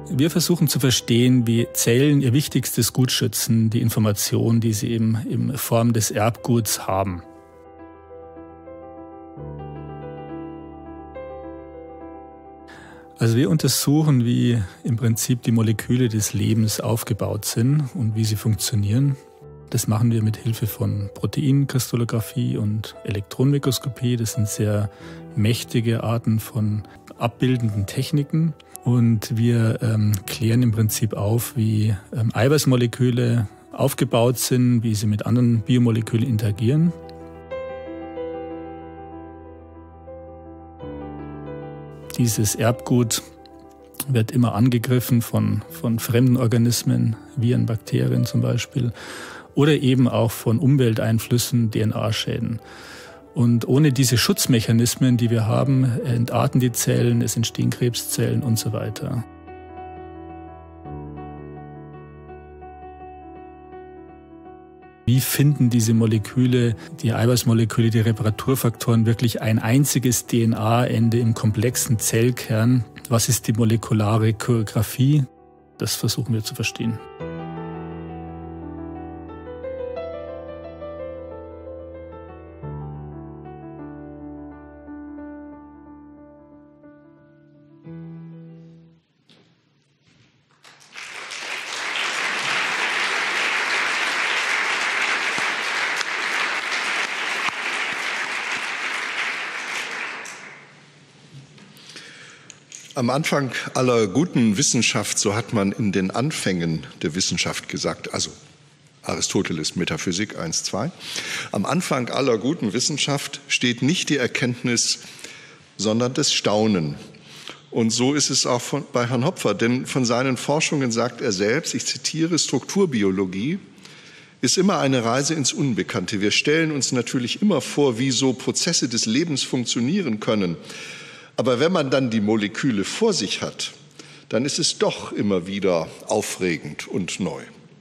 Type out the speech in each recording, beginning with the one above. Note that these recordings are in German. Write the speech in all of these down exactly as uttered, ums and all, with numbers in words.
Wir versuchen zu verstehen, wie Zellen ihr wichtigstes Gut schützen, die Information, die sie eben in Form des Erbguts haben. Also wir untersuchen, wie im Prinzip die Moleküle des Lebens aufgebaut sind und wie sie funktionieren. Das machen wir mit Hilfe von Proteinkristallographie und Elektronenmikroskopie. Das sind sehr mächtige Arten von abbildenden Techniken. Und wir ähm, klären im Prinzip auf, wie ähm, Eiweißmoleküle aufgebaut sind, wie sie mit anderen Biomolekülen interagieren. Dieses Erbgut wird immer angegriffen von, von fremden Organismen, Viren, Bakterien zum Beispiel, oder eben auch von Umwelteinflüssen, D N A-Schäden. Und ohne diese Schutzmechanismen, die wir haben, entarten die Zellen, es entstehen Krebszellen und so weiter. Wie finden diese Moleküle, die Eiweißmoleküle, die Reparaturfaktoren wirklich ein einziges D N A-Ende im komplexen Zellkern? Was ist die molekulare Choreografie? Das versuchen wir zu verstehen. Am Anfang aller guten Wissenschaft, so hat man in den Anfängen der Wissenschaft gesagt, also Aristoteles Metaphysik eins, zwei, am Anfang aller guten Wissenschaft steht nicht die Erkenntnis, sondern das Staunen. Und so ist es auch von, bei Herrn Hopfer, denn von seinen Forschungen sagt er selbst, ich zitiere, Strukturbiologie ist immer eine Reise ins Unbekannte. Wir stellen uns natürlich immer vor, wie so Prozesse des Lebens funktionieren können. Aber wenn man dann die Moleküle vor sich hat, dann ist es doch immer wieder aufregend und neu.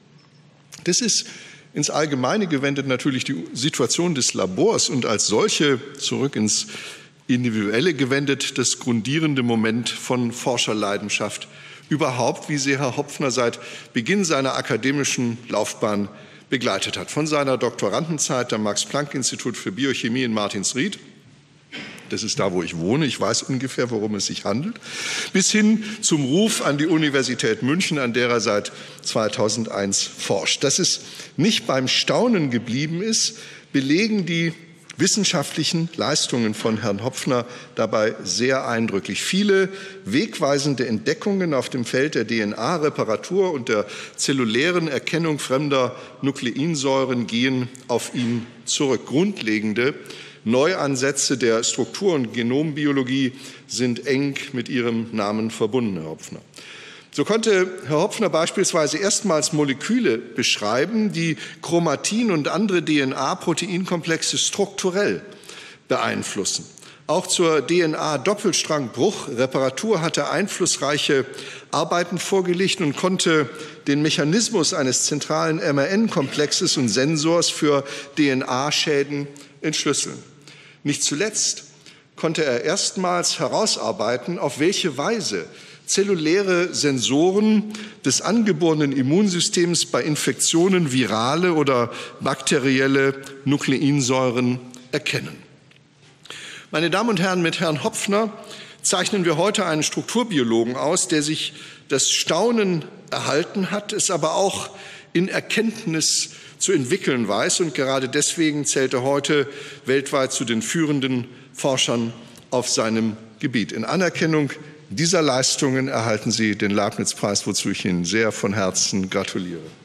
Das ist ins Allgemeine gewendet natürlich die Situation des Labors und als solche zurück ins Individuelle gewendet das grundierende Moment von Forscherleidenschaft überhaupt, wie sie Herr Hopfner seit Beginn seiner akademischen Laufbahn begleitet hat. Von seiner Doktorandenzeit am Max-Planck-Institut für Biochemie in Martinsried, das ist da, wo ich wohne, ich weiß ungefähr, worum es sich handelt, bis hin zum Ruf an die Universität München, an der er seit zweitausendeins forscht. Dass es nicht beim Staunen geblieben ist, belegen die wissenschaftlichen Leistungen von Herrn Hopfner dabei sehr eindrücklich. Viele wegweisende Entdeckungen auf dem Feld der D N A-Reparatur und der zellulären Erkennung fremder Nukleinsäuren gehen auf ihn zurück. Grundlegende Neuansätze der Struktur- und Genombiologie sind eng mit ihrem Namen verbunden, Herr Hopfner. So konnte Herr Hopfner beispielsweise erstmals Moleküle beschreiben, die Chromatin und andere D N A-Proteinkomplexe strukturell beeinflussen. Auch zur D N A-Doppelstrangbruch-Reparatur hat er einflussreiche Arbeiten vorgelegt und konnte den Mechanismus eines zentralen M R N-Komplexes und Sensors für D N A-Schäden entschlüsseln. Nicht zuletzt konnte er erstmals herausarbeiten, auf welche Weise zelluläre Sensoren des angeborenen Immunsystems bei Infektionen virale oder bakterielle Nukleinsäuren erkennen. Meine Damen und Herren, mit Herrn Hopfner zeichnen wir heute einen Strukturbiologen aus, der sich das Staunen erhalten hat, es aber auch in Erkenntnis zu entwickeln weiß. Und gerade deswegen zählt er heute weltweit zu den führenden Forschern auf seinem Gebiet. In Anerkennung dieser Leistungen erhalten Sie den Leibniz-Preis, wozu ich Ihnen sehr von Herzen gratuliere.